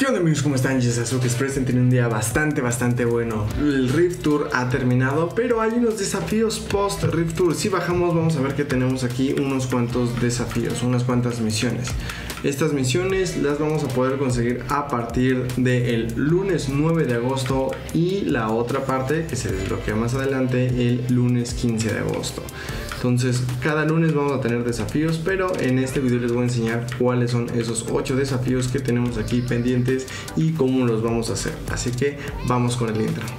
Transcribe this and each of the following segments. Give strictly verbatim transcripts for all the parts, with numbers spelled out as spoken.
¿Qué onda, amigos? ¿Cómo están? Yo soy Sasuke Express. Tienen un día bastante, bastante bueno. El Rift Tour ha terminado, pero hay unos desafíos post Rift Tour. Si bajamos, vamos a ver que tenemos aquí unos cuantos desafíos, unas cuantas misiones. Estas misiones las vamos a poder conseguir a partir del lunes nueve de agosto y la otra parte que se desbloquea más adelante el lunes quince de agosto. Entonces cada lunes vamos a tener desafíos, pero en este video les voy a enseñar cuáles son esos ocho desafíos que tenemos aquí pendientes y cómo los vamos a hacer. Así que vamos con el intro.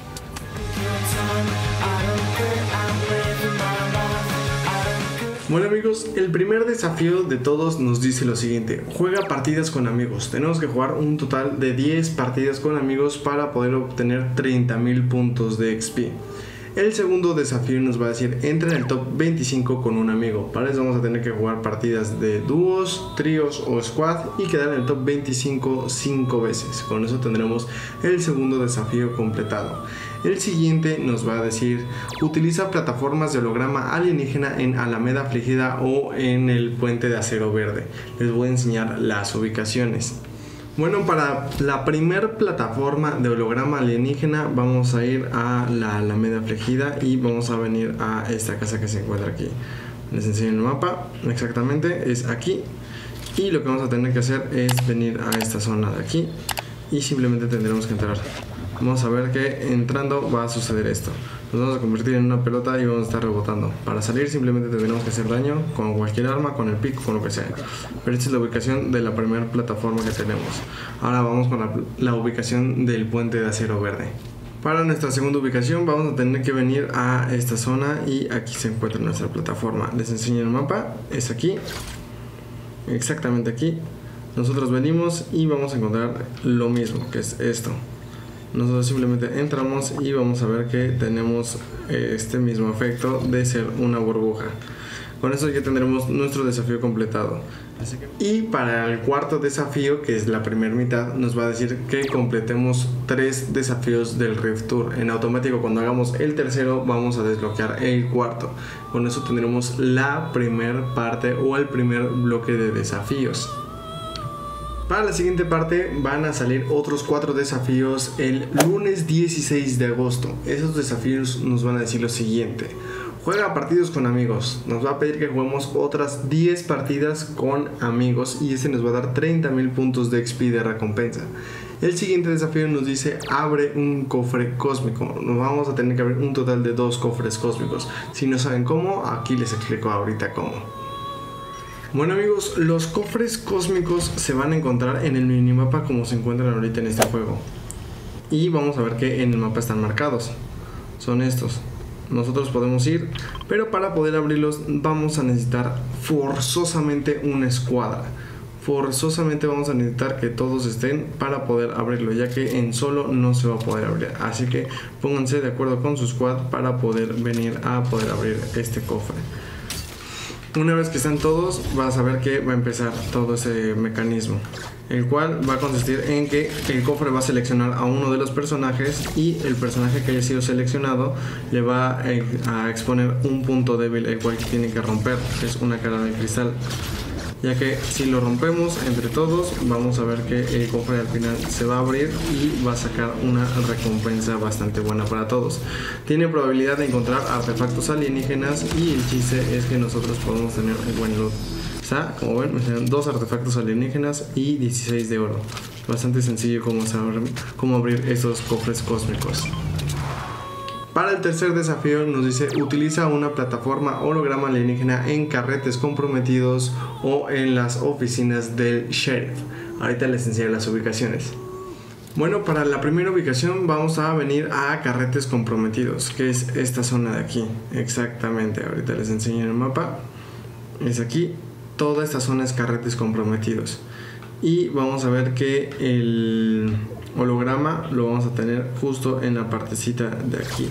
Bueno, amigos, el primer desafío de todos nos dice lo siguiente: juega partidas con amigos. Tenemos que jugar un total de diez partidas con amigos para poder obtener treinta mil puntos de X P. El segundo desafío nos va a decir: entra en el top veinticinco con un amigo. Para eso vamos a tener que jugar partidas de dúos, tríos o squad y quedar en el top veinticinco cinco veces. Con eso tendremos el segundo desafío completado. El siguiente nos va a decir: utiliza plataformas de holograma alienígena en Alameda Afligida o en el Puente de Acero Verde. Les voy a enseñar las ubicaciones. Bueno, para la primer plataforma de holograma alienígena vamos a ir a la Alameda Afligida y vamos a venir a esta casa que se encuentra aquí. Les enseño el mapa, exactamente es aquí, y lo que vamos a tener que hacer es venir a esta zona de aquí y simplemente tendremos que entrar. Vamos a ver que entrando va a suceder esto: nos vamos a convertir en una pelota y vamos a estar rebotando. Para salir simplemente tendremos que hacer daño con cualquier arma, con el pico, con lo que sea. Pero esta es la ubicación de la primera plataforma que tenemos. Ahora vamos con la, la ubicación del Puente de Acero Verde. Para nuestra segunda ubicación vamos a tener que venir a esta zona y aquí se encuentra nuestra plataforma. Les enseño el mapa, es aquí, exactamente aquí. Nosotros venimos y vamos a encontrar lo mismo, que es esto. Nosotros simplemente entramos y vamos a ver que tenemos este mismo efecto de ser una burbuja. Con eso ya tendremos nuestro desafío completado. Así que... y para el cuarto desafío, que es la primera mitad, nos va a decir que completemos tres desafíos del Rift Tour. En automático, cuando hagamos el tercero vamos a desbloquear el cuarto. Con eso tendremos la primera parte o el primer bloque de desafíos. Para la siguiente parte van a salir otros cuatro desafíos el lunes dieciséis de agosto. Esos desafíos nos van a decir lo siguiente: juega partidos con amigos. Nos va a pedir que juguemos otras diez partidas con amigos y ese nos va a dar treinta mil puntos de X P de recompensa. El siguiente desafío nos dice: abre un cofre cósmico. Nos vamos a tener que abrir un total de dos cofres cósmicos. Si no saben cómo, aquí les explico ahorita cómo. Bueno, amigos, los cofres cósmicos se van a encontrar en el minimapa como se encuentran ahorita en este juego. Y vamos a ver que en el mapa están marcados. Son estos. Nosotros podemos ir, pero para poder abrirlos vamos a necesitar forzosamente una escuadra. Forzosamente vamos a necesitar que todos estén para poder abrirlo, ya que en solo no se va a poder abrir. Así que pónganse de acuerdo con su squad para poder venir a poder abrir este cofre. Una vez que están todos, vas a ver que va a empezar todo ese mecanismo, el cual va a consistir en que el cofre va a seleccionar a uno de los personajes y el personaje que haya sido seleccionado le va a exponer un punto débil, el cual tiene que romper, que es una cara de cristal. Ya que si lo rompemos entre todos, vamos a ver que el cofre al final se va a abrir y va a sacar una recompensa bastante buena para todos. Tiene probabilidad de encontrar artefactos alienígenas y el chiste es que nosotros podemos tener un buen loot. Está, como ven, me salen dos artefactos alienígenas y dieciséis de oro. Bastante sencillo como saber cómo abrir esos cofres cósmicos. Para el tercer desafío nos dice: utiliza una plataforma holograma alienígena en carretes comprometidos o en las oficinas del sheriff. Ahorita les enseño las ubicaciones. Bueno, para la primera ubicación vamos a venir a carretes comprometidos, que es esta zona de aquí. Exactamente, ahorita les enseño el mapa. Es aquí, toda esta zona es carretes comprometidos. Y vamos a ver que el holograma lo vamos a tener justo en la partecita de aquí.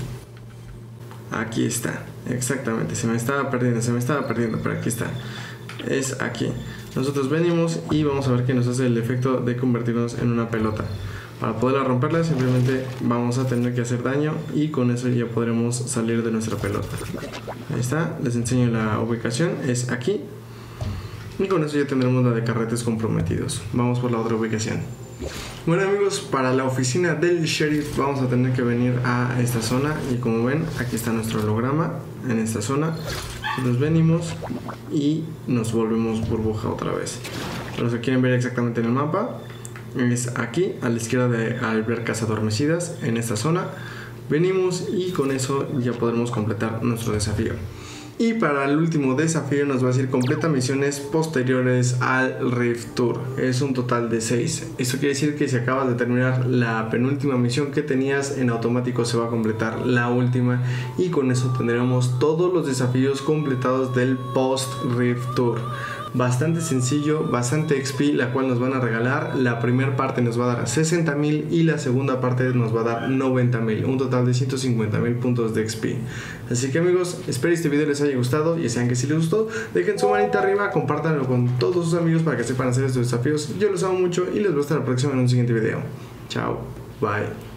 Aquí está, exactamente, se me estaba perdiendo, se me estaba perdiendo, pero aquí está. Es aquí. Nosotros venimos y vamos a ver que nos hace el efecto de convertirnos en una pelota. Para poderla romperla simplemente vamos a tener que hacer daño y con eso ya podremos salir de nuestra pelota. Ahí está, les enseño la ubicación, es aquí. Y con eso ya tendremos la de carretes comprometidos. Vamos por la otra ubicación. Bueno amigos, para la oficina del sheriff vamos a tener que venir a esta zona. Y como ven, aquí está nuestro holograma en esta zona. Nos venimos y nos volvemos burbuja otra vez. Los que quieren ver exactamente en el mapa es aquí, a la izquierda de albercas adormecidas, en esta zona. Venimos y con eso ya podremos completar nuestro desafío. Y para el último desafío nos va a decir completa misiones posteriores al Rift Tour. Es un total de seis. Esto quiere decir que si acabas de terminar la penúltima misión que tenías, en automático se va a completar la última. Y con eso tendremos todos los desafíos completados del Post Rift Tour. Bastante sencillo, bastante X P, la cual nos van a regalar. La primera parte nos va a dar sesenta mil y la segunda parte nos va a dar noventa mil, un total de ciento cincuenta mil puntos de X P. Así que amigos, espero que este video les haya gustado y sean que si les gustó, dejen su manita arriba, compártanlo con todos sus amigos para que sepan hacer estos desafíos. Yo los amo mucho y les veo hasta la próxima en un siguiente video. Chao, bye.